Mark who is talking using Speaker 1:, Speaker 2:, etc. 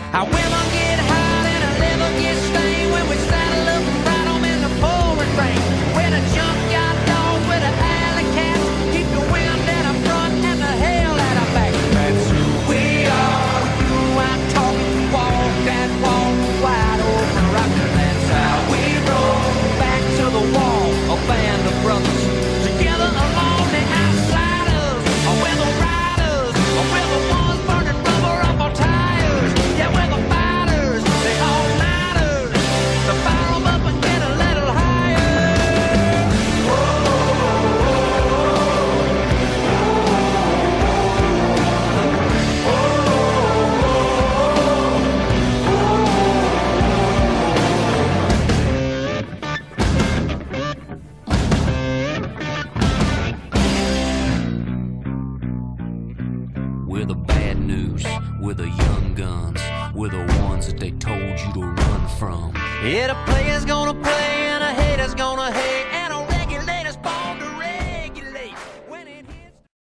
Speaker 1: Our women get hot and our liver gets stained when we saddle up and ride 'em in the pouring rain. We're the junkyard dogs with the alley cats, keep the wind at our front and the hell at our back. That's who we are. You ain't talking, walk that walk, wide open rocker. That's how we roll. Back to the wall, a band of brothers together along the outsiders. We're the riders, we're the ones burning rubber up our tires. Yeah, we're the fighters, the all-nighters, to fire 'em up and get a little higher. We're the bad news, we're the young guns, we're the ones that they told you to run from. Yeah, the player's gonna play and a hater's gonna hate.